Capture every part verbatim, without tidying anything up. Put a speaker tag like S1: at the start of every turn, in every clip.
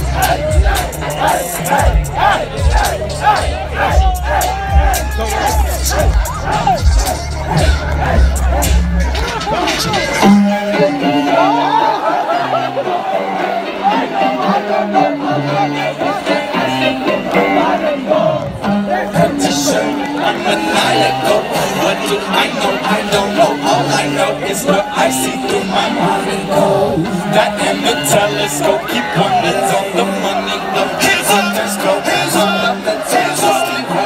S1: I'm maniacal. What do I know? I don't know. All I know is what I see through my mind and go. That and the telescope keep one that's on the money. The hands up, let's go. Hands up, let's hands up.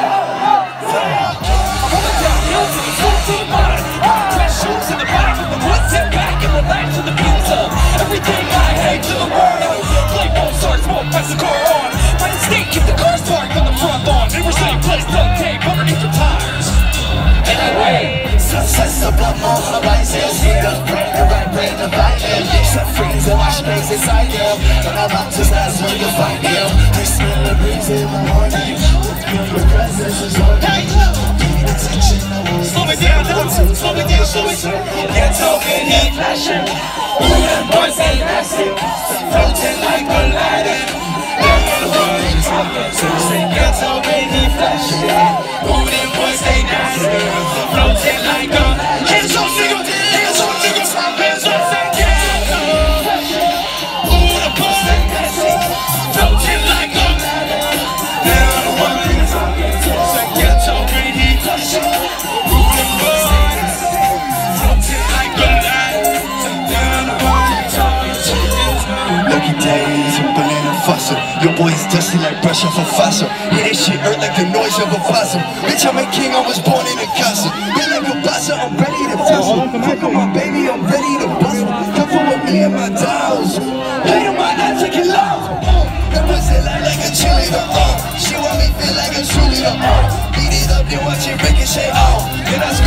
S1: Coming downhill to the floor to the bottom. Dress shoes in the back of the woods and back in the line to the views of everything I hate to the world. Play both swords, won't pass the car on. By the state, keep the cars parked on the front lawn. They were saying place duct tape underneath the tires. Anyway, success above all horizons. We don't pray the right brain to find them. Set free to watch space inside them. And our mountains, that's where you'll find them. I smell the breeze in the morning. Your presence is on me. Pay attention, I won't slow it down, slow it down, slow it down. Get talking, heat flashing. Ooh, them boys ain't nasty. Floating like Aladdin. They're running talking. So say get talking, heat flashing. Ooh, them boys ain't nasty. Floating like a hands on nigga, hands on nigga, hands on nigga. Ooh, the boys ain't nasty. Floating like a they're the ones that get talking, heat flashing. Ooh, them boys floating like a they're the ones talking. Lucky days, banana fossil. Your boy's dusty like brush off a fossil. Yeah, that shit hurt like the noise of a possum. Bitch, I'm a king, I was born in a castle. Been like a bossa, I'm ready to tussle. Fuck on my baby, I'm ready to bustle. Come for with me and my dolls. Hate on my ass, I can love. That pussy like like a cheerleader, uh. She want me feel like a cheerleader, uh. Beat it up, then watch it ricochet, oh. Then I